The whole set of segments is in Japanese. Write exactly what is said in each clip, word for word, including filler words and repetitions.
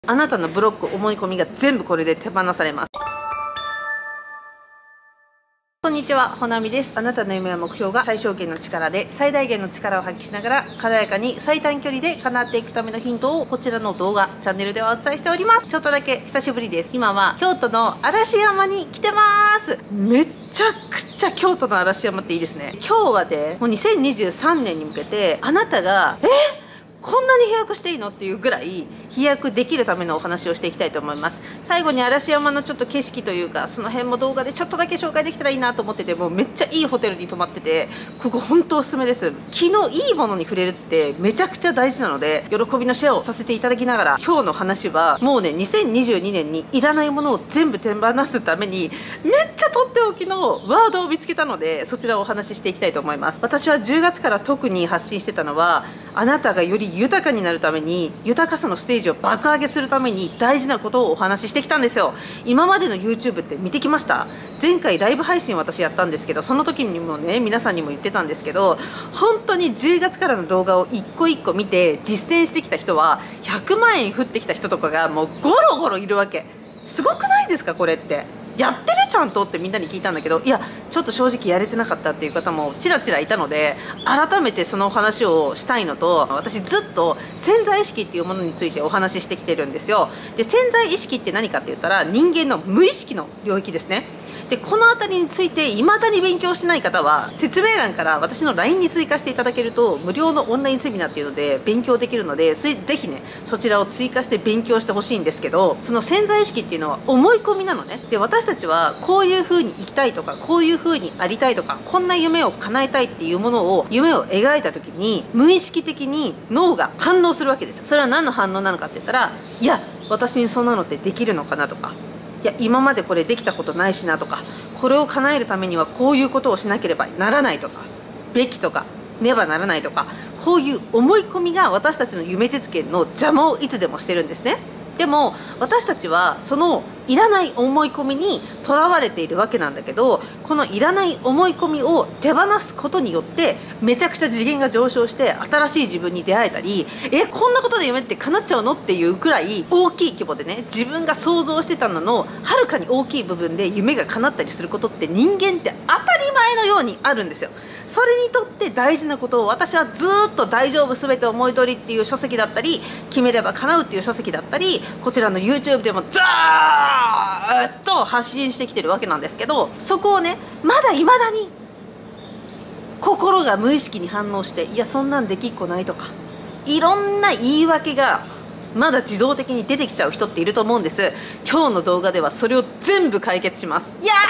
あなたのブロック、思い込みが全部これで手放されます。こんにちは、ほなみです。あなたの夢や目標が最小限の力で最大限の力を発揮しながら軽やかに最短距離で叶っていくためのヒントをこちらの動画、チャンネルではお伝えしております。ちょっとだけ久しぶりです。今は京都の嵐山に来てます。めちゃくちゃ京都の嵐山っていいですね。今日はね、もうにせんにじゅうさんねんに向けてあなたがえこんなに飛躍していいのっていうぐらい飛躍できるためのお話をしていきたいと思います。最後に嵐山のちょっと景色というか、その辺も動画でちょっとだけ紹介できたらいいなと思ってて、もうめっちゃいいホテルに泊まってて、ここ本当おすすめです。昨日いいものに触れるってめちゃくちゃ大事なので、喜びのシェアをさせていただきながら、今日の話はもうね、にせんにじゅうにねんにいらないものを全部手放すためにめっちゃとっておきのワードを見つけたので、そちらをお話ししていきたいと思います。私はじゅうがつから特に発信してたのは、あなたがより豊かになるために、豊かさのステージを爆上げするために大事なことをお話ししてきたんですよ。今までの YouTube って見てきました？前回ライブ配信私やったんですけど、その時にもね、皆さんにも言ってたんですけど、本当にじゅうがつからの動画を一個一個見て実践してきた人はひゃくまんえん降ってきた人とかがもうゴロゴロいるわけ。すごくないですかこれって。やってるちゃんとってみんなに聞いたんだけど、いやちょっと正直やれてなかったっていう方もちらちらいたので、改めてその話をしたいのと、私ずっと潜在意識っていうものについてお話ししてきてるんですよ。で、潜在意識って何かって言ったら、人間の無意識の領域ですね。で、この辺りについて未だに勉強してない方は、説明欄から私の ライン に追加していただけると無料のオンラインセミナーっていうので勉強できるので、ぜひねそちらを追加して勉強してほしいんですけど、その潜在意識っていうのは思い込みなのね。で、私たちはこういう風に生きたいとか、こういう風にありたいとか、こんな夢を叶えたいっていうものを、夢を描いた時に無意識的に脳が反応するわけですよ。それは何の反応なのかって言ったら、いや私にそんなのってできるのかなとか、いや今までこれできたことないしなとか、これを叶えるためにはこういうことをしなければならないとか、べきとかねばならないとか、こういう思い込みが私たちの夢実現の邪魔をいつでもしてるんですね。でも私たちはそのいらない思い込みにとらわれているわけなんだけど、このいらない思い込みを手放すことによってめちゃくちゃ次元が上昇して、新しい自分に出会えたり、えこんなことで夢って叶っちゃうのっていうくらい大きい規模でね、自分が想像してたののはるかに大きい部分で夢が叶ったりすることって、人間って当たり前のようにあるんですよ。それにとって大事なことを、私はずっと大丈夫すべて思い通りっていう書籍だったり、決めれば叶うっていう書籍だったり、こちらの YouTube でもずーっと発信してきてるわけなんですけど、そこをね、まだいまだに心が無意識に反応して、いやそんなんできっこないとか、いろんな言い訳がまだ自動的に出てきちゃう人っていると思うんです。今日の動画ではそれを全部解決します。いや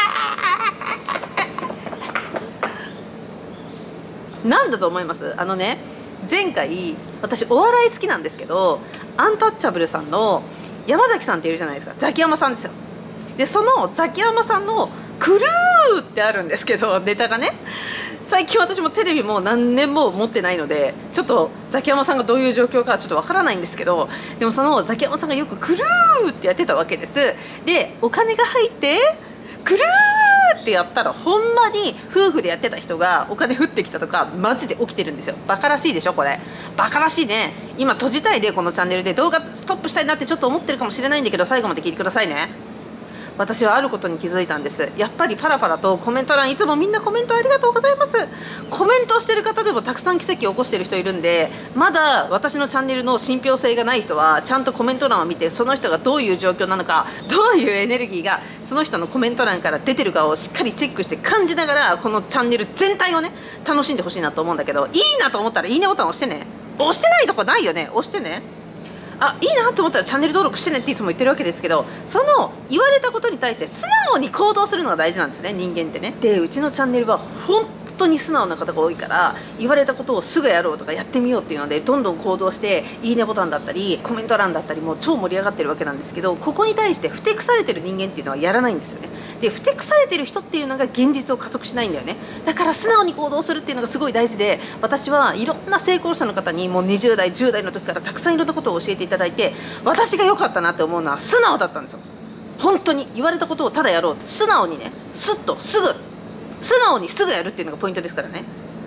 ーなんだと思います？あのね、前回私お笑い好きなんですけど、アンタッチャブルさんの山崎さんっているじゃないですか。ザキヤマさんですよ。で、そのザキヤマさんのクルーってあるんですけど、ネタがね、最近私もテレビも何年も持ってないので、ちょっとザキヤマさんがどういう状況かちょっとわからないんですけど、でもそのザキヤマさんがよくクルーってやってたわけです。で、お金が入ってクルーってやったら、ほんまに夫婦でやってた人がお金降ってきたとか、マジで起きてるんですよ。バカらしいでしょこれ。バカらしいね。今閉じたいで、このチャンネルで動画ストップしたいなってちょっと思ってるかもしれないんだけど、最後まで聞いてくださいね。私はあることに気づいたんです。やっぱりパラパラとコメント欄、いつもみんなコメントありがとうございます。コメントをしてる方でもたくさん奇跡を起こしてる人いるんで、まだ私のチャンネルの信憑性がない人はちゃんとコメント欄を見て、その人がどういう状況なのか、どういうエネルギーがその人のコメント欄から出てるかをしっかりチェックして感じながら、このチャンネル全体をね楽しんでほしいなと思うんだけど、いいなと思ったらいいねボタン押してね。押してないとこないよね。押してね。あ、いいなと思ったらチャンネル登録してねっていつも言ってるわけですけど、その言われたことに対して素直に行動するのが大事なんですね、人間ってね。で、うちのチャンネルは本当に素直な方が多いから、言われたことをすぐやろうとかやってみようっていうのでどんどん行動して、いいねボタンだったりコメント欄だったりも超盛り上がってるわけなんですけど、ここに対してふてくされてる人間っていうのはやらないんですよね。で、ふてくされてる人っていうのが現実を加速しないんだよね。だから素直に行動するっていうのがすごい大事で、私はいろんな成功者の方にもうにじゅう代じゅう代の時からたくさんいろんなことを教えていただいて、私が良かったなって思うのは素直だったんですよ。本当に言われたことをただやろう、素直にね、スッとすぐ素直にすぐやるっていうのがポイントですからね。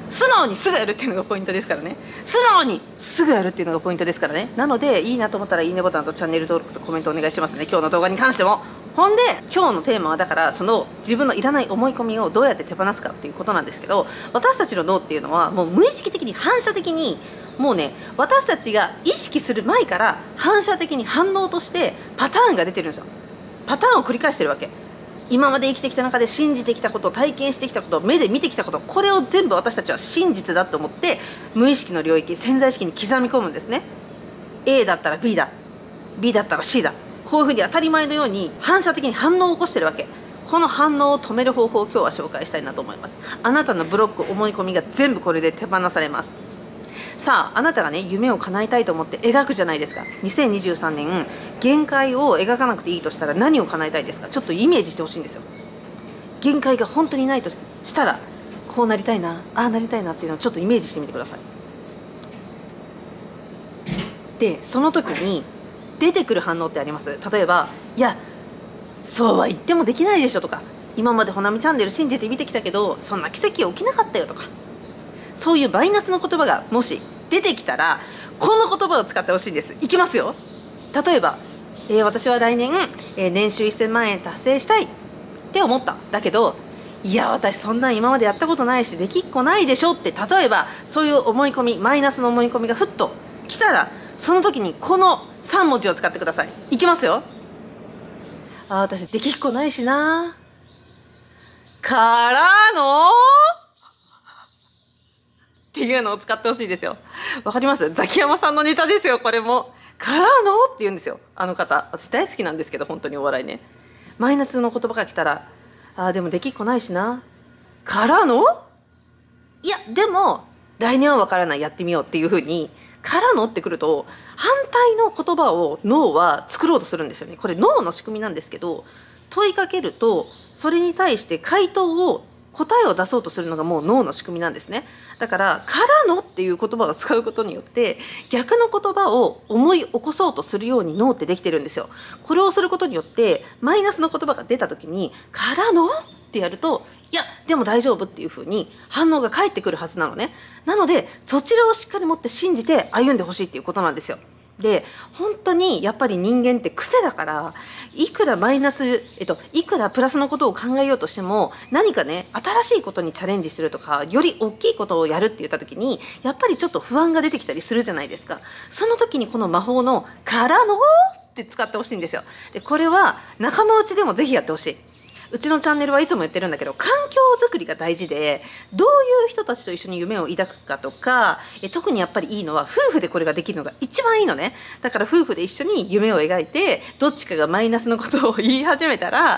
素直にすぐやるっていうのがポイントですからね。素直にすぐやるっていうのがポイントですからね。なのでいいなと思ったらいいねボタンとチャンネル登録とコメントお願いしますね、今日の動画に関しても。ほんで今日のテーマはだからその自分のいらない思い込みをどうやって手放すかっていうことなんですけど、私たちの脳っていうのはもう無意識的に反射的にもうね、私たちが意識する前から反射的に反応としてパターンが出てるんですよ。パターンを繰り返してるわけ。今まで生きてきた中で信じてきたこと、体験してきたこと、目で見てきたこと、これを全部私たちは真実だと思って無意識の領域、潜在意識に刻み込むんですね。 A だったら B だ、 B だったら C だ、こういうふうに当たり前のように反射的に反応を起こしてるわけ。この反応を止める方法を今日は紹介したいなと思います。あなたのブロック、思い込みが全部これで手放されます。さあ、あなたがね、夢を叶えたいと思って描くじゃないですか。にせんにじゅうさんねん、限界を描かなくていいとしたら何を叶えたいですか？ちょっとイメージしてほしいんですよ。限界が本当にないとしたら、こうなりたいな、ああなりたいなっていうのをちょっとイメージしてみてください。で、その時に出てくる反応ってあります？例えば、いや、そうは言ってもできないでしょとか、今までほなみチャンネル信じて見てきたけど、そんな奇跡起きなかったよとか、そういうマイナスの言葉がもし出てきたら、この言葉を使ってほしいんです。いきますよ。例えば、えー、私は来年、えー、年収せんまんえん達成したいって思った。だけど、いや私そんなん今までやったことないしできっこないでしょって、例えばそういう思い込み、マイナスの思い込みがふっと来たら、その時にこのさん文字を使ってください。いきますよ。あ、私できっこないしな、からのっていうのを使ってほしいですよ。わかります？ザキヤマさんのネタですよ、これも。からのって言うんですよ、あの方。私大好きなんですけど、本当にお笑いね。マイナスの言葉が来たら、あ、でもできっこないしな、からの、いやでも来年はわからない、やってみようっていうふうに、からのってくると反対の言葉を脳は作ろうとするんですよね。これ脳の仕組みなんですけど、問いかけるとそれに対して回答を、答えを出そうとするのがもう脳の仕組みなんですね。だから「からの」っていう言葉を使うことによって逆の言葉を思い起こそうとするように脳ってできてるんですよ。これをすることによってマイナスの言葉が出た時に「からの」ってやると、いやでも大丈夫っていう風に反応が返ってくるはずなのね。なのでそちらをしっかり持って信じて歩んでほしいっていうことなんですよ。で、本当にやっぱり人間って癖だから、いくらマイナス、えっと、いくらプラスのことを考えようとしても、何かね、新しいことにチャレンジするとか、より大きいことをやるって言った時に、やっぱりちょっと不安が出てきたりするじゃないですか。その時にこの魔法の「からの」って使ってほしいんですよ。で、これは仲間内でもぜひやってほしい。うちのチャンネルはいつも言ってるんだけど、環境づくりが大事で、どういう人たちと一緒に夢を抱くかとか、え特にやっぱりいいのは夫婦でこれができるのが一番いいのね。だから夫婦で一緒に夢を描いて、どっちかがマイナスのことを言い始めたら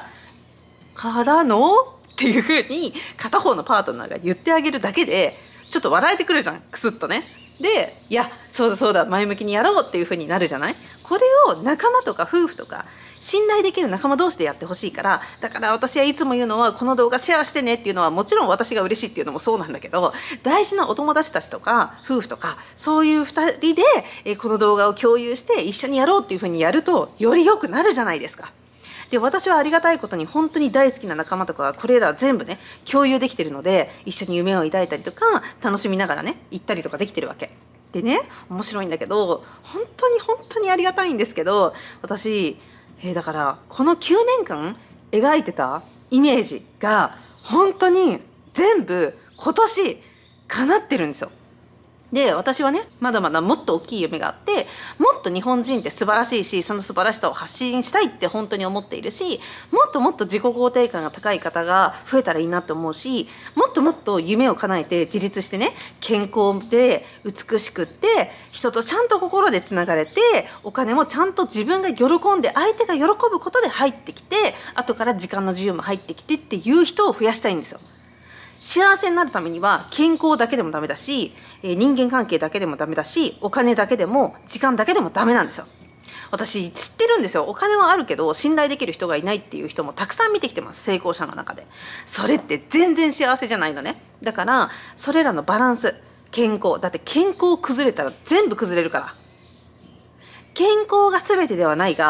「からの」っていうふうに片方のパートナーが言ってあげるだけでちょっと笑えてくるじゃん、クスッとね。で、いやそうだそうだ、前向きにやろうっていうふうになるじゃない。これを仲間とか夫婦とか信頼できる仲間同士でやってほしいから。だから私はいつも言うのは、この動画シェアしてねっていうのはもちろん私が嬉しいっていうのもそうなんだけど、大事なお友達たちとか夫婦とかそういうふたりでえこの動画を共有して一緒にやろうっていうふうにやるとより良くなるじゃないですか。で、私はありがたいことに本当に大好きな仲間とかこれら全部ね共有できてるので、一緒に夢を抱いたりとか楽しみながらね行ったりとかできてるわけでね。面白いんだけど、本当に本当にありがたいんですけど、私えー、だからこのきゅうねんかん描いてたイメージが本当に全部今年叶ってるんですよ。で、私はね、まだまだもっと大きい夢があって、もっと日本人って素晴らしいし、その素晴らしさを発信したいって本当に思っているし、もっともっと自己肯定感が高い方が増えたらいいなと思うし、もっともっと夢を叶えて自立してね、健康で美しくって、人とちゃんと心でつながれて、お金もちゃんと自分が喜んで、相手が喜ぶことで入ってきて、後から時間の自由も入ってきてっていう人を増やしたいんですよ。幸せになるためには健康だけでもダメだし、人間関係だけでもダメだし、お金だけでも時間だけでもダメなんですよ。私知ってるんですよ。お金はあるけど信頼できる人がいないっていう人もたくさん見てきてます、成功者の中で。それって全然幸せじゃないのね。だからそれらのバランス、健康だって、健康崩れたら全部崩れるから。健康が全てではないが、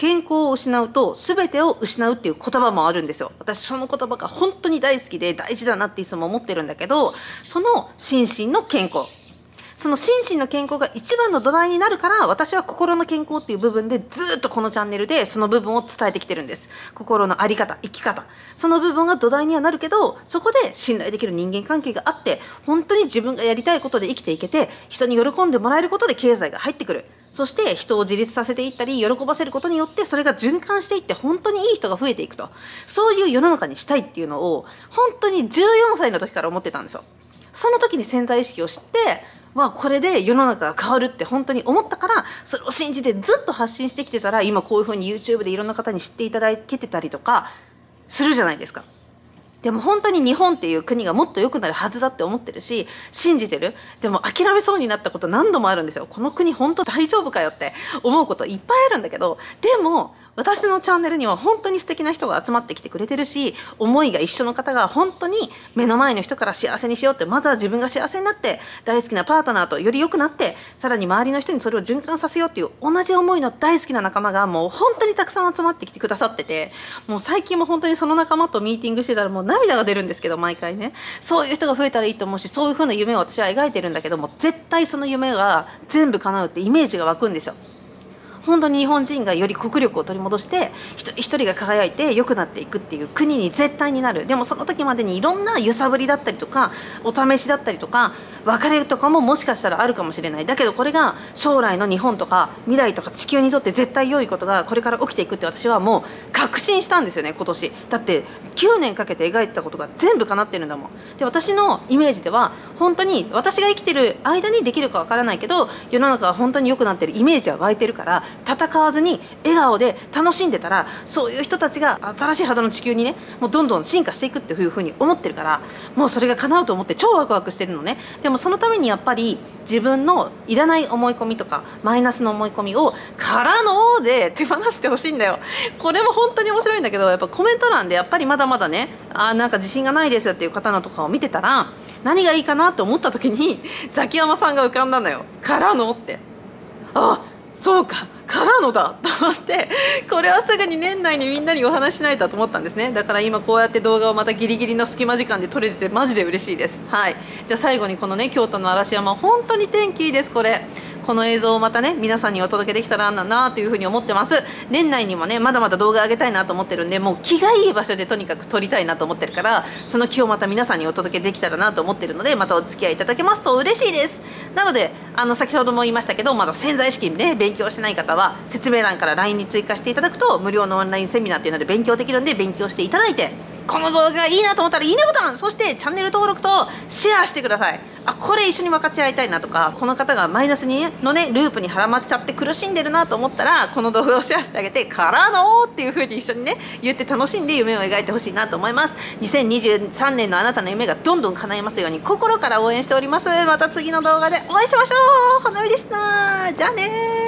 健康を失うと全てを失うっていう言葉もあるんですよ。私その言葉が本当に大好きで大事だなっていつも思ってるんだけど、その心身の健康、その心身の健康が一番の土台になるから、私は心の健康っていう部分でずっとこのチャンネルでその部分を伝えてきてるんです。心の在り方、生き方、その部分が土台にはなるけど、そこで信頼できる人間関係があって、本当に自分がやりたいことで生きていけて、人に喜んでもらえることで経済が入ってくる。そして人を自立させていったり喜ばせることによって、それが循環していって本当にいい人が増えていくと、そういう世の中にしたいっていうのを本当にじゅうよんさいの時から思ってたんですよ。その時に潜在意識を知って、まあ、これで世の中が変わるって本当に思ったから、それを信じてずっと発信してきてたら、今こういうふうに YouTube でいろんな方に知っていただけてたりとかするじゃないですか。でも本当に日本っていう国がもっと良くなるはずだって思ってるし、信じてる。でも諦めそうになったこと何度もあるんですよ。この国本当大丈夫かよって思うこといっぱいあるんだけど、でも私のチャンネルには本当に素敵な人が集まってきてくれてるし、思いが一緒の方が本当に目の前の人から幸せにしようって、まずは自分が幸せになって大好きなパートナーとより良くなって、さらに周りの人にそれを循環させようっていう同じ思いの大好きな仲間がもう本当にたくさん集まってきてくださってて、もう最近も本当にその仲間とミーティングしてたらもう涙が出るんですけど、毎回ね、そういう人が増えたらいいと思うし、そういう風な夢を私は描いてるんだけども、絶対その夢が全部叶うってイメージが湧くんですよ。本当に日本人がより国力を取り戻して、一人一人が輝いて良くなっていくっていう国に絶対になる。でもその時までにいろんな揺さぶりだったりとか、お試しだったりとか、別れとかももしかしたらあるかもしれない。だけどこれが将来の日本とか未来とか地球にとって絶対良いことがこれから起きていくって私はもう確信したんですよね、今年。だってきゅうねんかけて描いてたことが全部叶ってるんだもん。で、私のイメージでは本当に私が生きてる間にできるかわからないけど、世の中が本当に良くなってるイメージは湧いてるから、戦わずに笑顔で楽しんでたら、そういう人たちが新しい肌の地球にね、もうどんどん進化していくっていうふうに思ってるから、もうそれが叶うと思って超ワクワクしてるのね。でもそのためにやっぱり自分のいらない思い込みとかマイナスの思い込みをからので手放してほしいんだよ。これも本当に面白いんだけど、やっぱコメント欄でやっぱりまだまだね、あーなんか自信がないですっていう方のとかを見てたら、何がいいかなと思った時にザキヤマさんが浮かんだのよ。からのって、あ、そうか、からのだと思って、これはすぐに年内にみんなにお話ししないとと思ったんですね。だから今こうやって動画をまたギリギリの隙間時間で撮れててマジで嬉しいです。はい、じゃあ最後にこのね、京都の嵐山、本当に天気いいです。これこの映像をまたね、皆さんにお届けできたらなというふうに思ってます。年内にもね、まだまだ動画上げたいなと思ってるんで、もう気がいい場所でとにかく撮りたいなと思ってるから、その気をまた皆さんにお届けできたらなと思ってるので、またお付き合いいただけますと嬉しいです。なので、あの先ほども言いましたけど、まだ潜在意識ね、勉強してない方は説明欄から ライン に追加していただくと無料のオンラインセミナーっていうので勉強できるんで、勉強していただいて、この動画がいいなと思ったらいいねボタン、そしてチャンネル登録とシェアしてください。あ、これ一緒に分かち合いたいなとか、この方がマイナスにのねループに絡まっちゃって苦しんでるなと思ったら、この動画をシェアしてあげて、からのっていう風に一緒にね言って楽しんで夢を描いてほしいなと思います。にせんにじゅうさんねんのあなたの夢がどんどん叶いますように心から応援しております。また次の動画でお会いしましょう。ほなみでした。じゃあねー。